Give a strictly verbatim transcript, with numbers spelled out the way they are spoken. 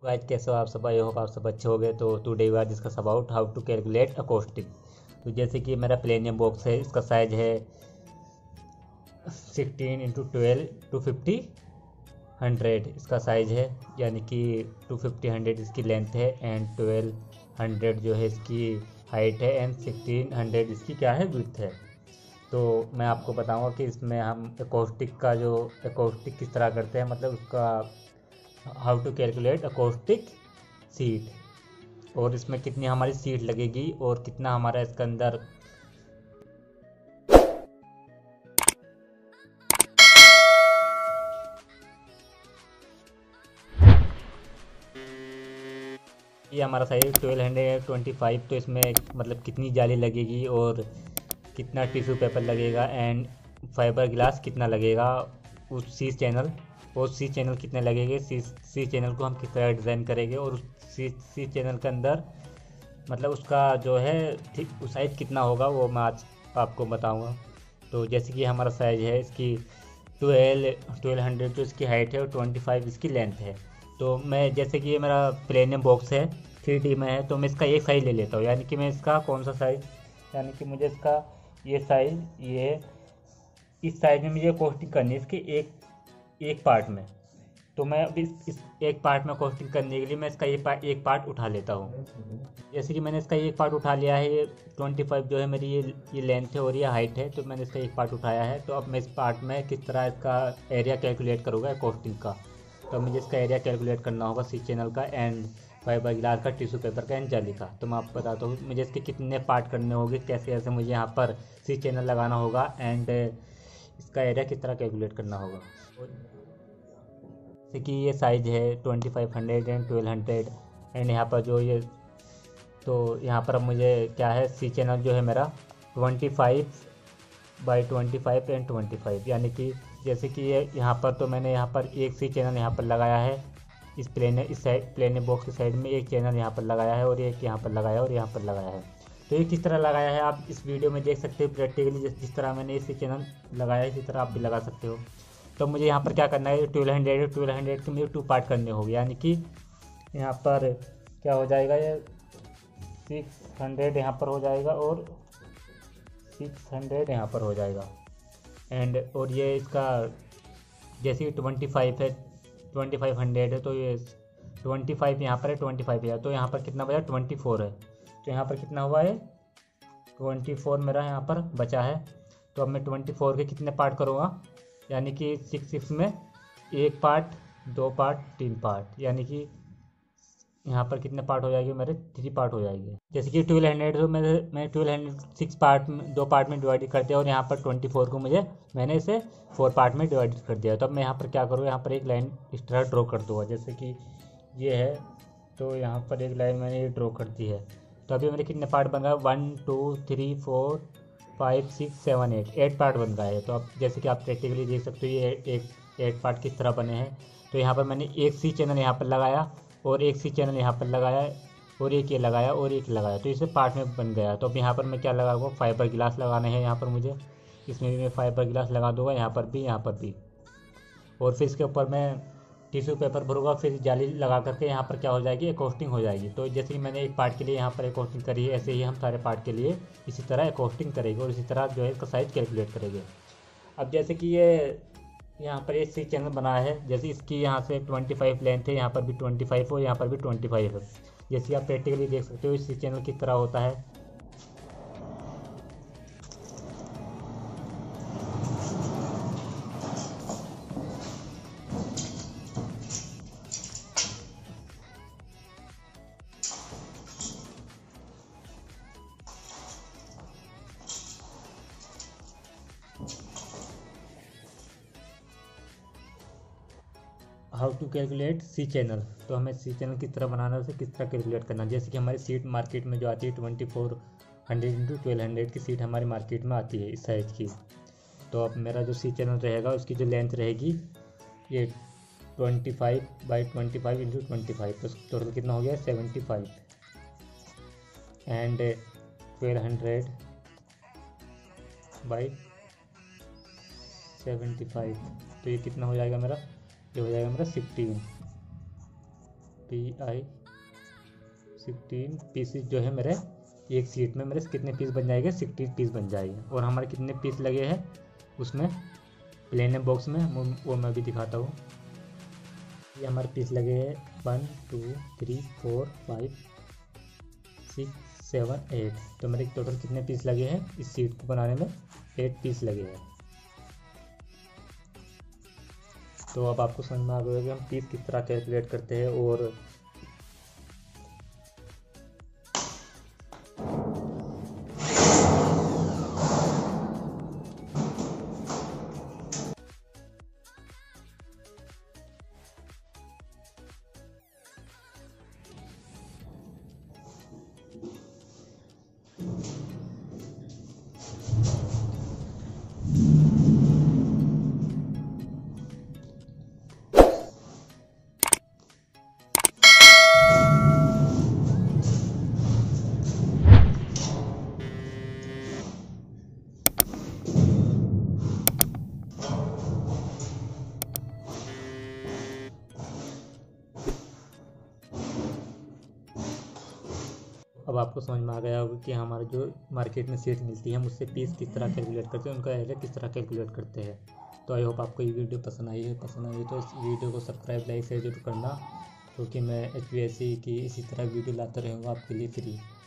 Guys, कैसे हो आप सब? आई होप आप सब अच्छे हो गए। तो today we are discuss about how to calculate acoustic. तो जैसे कि मेरा प्लेनियम बॉक्स है, इसका साइज है sixteen into twelve two fifty hundred इसका साइज है, यानी कि टू फिफ्टी हंड्रेड इसकी लेंथ है एंड ट्वेल्व हंड्रेड जो है इसकी हाइट है एंड सिक्सटीन हंड्रेड इसकी क्या है, विड्थ है। तो मैं आपको बताऊंगा कि इसमें हम अकोस्टिक का जो अकोस्टिक किस तरह करते हैं, मतलब उसका how to calculate acoustic sheet, और इसमें कितनी हमारी सीट लगेगी और कितना हमारा इसके अंदर। ये हमारा size twelve hundred twenty five, तो इसमें मतलब कितनी जाली लगेगी और कितना टिश्यू पेपर लगेगा एंड फाइबर ग्लास कितना लगेगा, उस सी चैनल और सी चैनल कितने लगेंगे, सी सी चैनल को हम किस तरह डिज़ाइन करेंगे, और उस सी सी चैनल के अंदर मतलब उसका जो है ठीक साइज़ कितना होगा, वो मैं आज आपको बताऊंगा। तो जैसे कि हमारा साइज़ है इसकी ट्वेल्व ट्वेल्व हंड्रेड जो इसकी हाइट है और ट्वेंटी फाइव इसकी लेंथ है। तो मैं जैसे कि ये मेरा प्लेनियम बॉक्स है, थ्री डी में है, तो मैं इसका एक साइज़ ले लेता हूँ, यानी कि मैं इसका कौन सा साइज़, यानी कि मुझे इसका ये साइज़, ये इस साइज़ में मुझे कोस्टिंग करनी है इसके एक एक पार्ट में। तो मैं अभी इस, इस एक पार्ट में कोस्टिंग करने के लिए मैं इसका ये पार्ट एक पार्ट उठा लेता हूँ। जैसे कि मैंने इसका एक पार्ट उठा लिया है, ये ट्वेंटी फाइव जो है मेरी ये ये लेंथ है और ये हाइट है, तो मैंने इसका एक पार्ट उठाया है। तो अब मैं इस पार्ट में किस तरह इसका एरिया कैलकुलेट करूँगा कोस्टिंग का। तो मुझे इसका एरिया कैलकुलेट करना होगा सी चैनल का एंड फाइबर ग्लास का, टिश्यू पेपर का एंड जाली का। तो मैं आपको बताता हूँ मुझे इसके कितने पार्ट करने होंगे, कैसे कैसे मुझे यहाँ पर सी चैनल लगाना होगा एंड इसका एरिया किस तरह कैलकुलेट करना होगा। जैसे कि ये साइज़ है twenty five hundred and twelve hundred and यहाँ पर जो ये, तो यहाँ पर अब मुझे क्या है, सी चैनल जो है मेरा twenty five by twenty five and twenty five, यानी कि जैसे कि ये यहाँ पर तो मैंने यहाँ पर एक सी चैनल यहाँ पर लगाया है, इस प्लेन इस साइड प्लेन बॉक्स की साइड में एक चैनल यहाँ पर लगाया है और एक यहाँ पर लगाया है और यहाँ पर लगाया है। तो ये किस तरह लगाया है आप इस वीडियो में देख सकते हो प्रैक्टिकली, जिस जिस तरह मैंने इसी चैनल लगाया है इसी तरह आप भी लगा सकते हो। तो मुझे यहाँ पर क्या करना है, ट्वेल्व हंड्रेड ट्वेल्व हंड्रेड के मुझे टू पार्ट करने होंगे, यानी कि यहाँ पर क्या हो जाएगा, ये सिक्स हंड्रेड यहाँ पर हो जाएगा और सिक्स हंड्रेड यहाँ पर हो जाएगा एंड और ये इसका जैसे कि ट्वेंटी फाइव है, ट्वेंटी फाइव हंड्रेड है, तो ये ट्वेंटी फाइव यहाँ पर है, ट्वेंटी फाइव है, तो यहाँ पर कितना बचा, ट्वेंटी फोर है। तो यहाँ पर कितना हुआ है, ट्वेंटी फोर मेरा यहाँ पर बचा है। तो अब मैं ट्वेंटी फोर के कितने पार्ट करूँगा, यानी कि सिक्स सिक्स में एक पार्ट, दो पार्ट, तीन पार्ट, यानी कि यहाँ पर कितने पार्ट हो जाएंगे मेरे, थ्री पार्ट हो जाएंगे। जैसे कि ट्वेल्व हंड्रेड तो मैं मैं ट्वेल्व हंड्रेड सिक्स पार्ट में, दो पार्ट में डिवाइड कर दिया और यहाँ पर ट्वेंटी फोर को मुझे मैंने इसे फोर पार्ट में डिवाइड कर दिया। तो अब मैं यहाँ पर क्या करूँ, यहाँ पर एक लाइन इस तरह ड्रॉ कर दूँगा, जैसे कि ये है, तो यहाँ पर एक लाइन मैंने ये ड्रॉ कर दी है। तो अभी मेरे कितने पार्ट बन रहा है, one two three four five six seven eight eight part बन रहा है। तो अब जैसे कि आप प्रैक्टिकली देख सकते हो ये एक एट पार्ट किस तरह बने हैं। तो यहाँ पर मैंने एक सी चैनल यहाँ पर लगाया और एक सी चैनल यहाँ पर लगाया और एक ये लगाया और एक लगाया, तो इसे पार्ट में बन गया। तो अब यहाँ पर मैं क्या लगाऊंगा, फाइबर गिलास लगाने हैं यहाँ पर मुझे, इसमें भी मैं फाइबर गिलास लगा दूंगा, यहाँ पर भी, यहाँ पर भी, और फिर इसके ऊपर मैं टिश्यू पेपर भरूंगा, फिर जाली लगा करके यहाँ पर क्या हो जाएगी, एकोस्टिंग हो जाएगी। तो जैसे कि मैंने एक पार्ट के लिए यहाँ पर एकोस्टिंग करी है, ऐसे ही हम सारे पार्ट के लिए इसी तरह एकोस्टिंग करेंगे और इसी तरह जो है इसका साइज़ कैलकुलेट करेंगे। अब जैसे कि ये यहाँ पर एक सी चैनल बना है, जैसे इसकी यहाँ से ट्वेंटी फाइव लेंथ है, यहाँ पर भी ट्वेंटी फाइव और यहाँ पर भी ट्वेंटी फाइव है। जैसे आप प्रैक्टिकली देख सकते हो इस सी चैनल किस तरह होता है। How to calculate C channel, तो हमें सी चैनल किस तरह बनाना है, उसे किस तरह कैलकुलेट करना है। जैसे कि हमारी सीट मार्केट में जो आती है twenty four hundred into twelve hundred की सीट हमारी मार्केट में आती है इस साइज़ की। तो अब मेरा जो सी चैनल रहेगा उसकी जो लेंथ रहेगी ये twenty five by twenty five into twenty five, तो टोटल कितना हो गया, seventy five and twelve hundred by seventy five, तो ये कितना हो जाएगा मेरा, ये हो जाएगा मेरा sixteen. P I sixteen pieces जो है मेरे एक सीट में मेरे कितने पीस बन जाएंगे, सिक्सटीन पीस बन जाएंगे। और हमारे कितने पीस लगे हैं उसमें प्लेन बॉक्स में, वो मैं भी दिखाता हूँ। ये हमारे पीस लगे हैं one two three four five six seven eight. तो मेरे टोटल कितने पीस लगे हैं इस सीट को बनाने में, एट पीस लगे हैं। तो अब आपको समझ में आ गया कि हम पीस किस तरह कैलकुलेट करते हैं। और अब आपको समझ में आ गया होगा कि हमारे जो मार्केट में सीट मिलती है हम उससे पीस किस तरह कैलकुलेट करते हैं, उनका एरिया किस तरह कैलकुलेट करते हैं। तो आई होप आपको ये वीडियो पसंद आई है। पसंद आई है तो इस वीडियो को सब्सक्राइब लाइक शेयर जरूर करना, क्योंकि मैं एच पी एस सी की इसी तरह वीडियो लाता रहूँगा आपके लिए फ्री।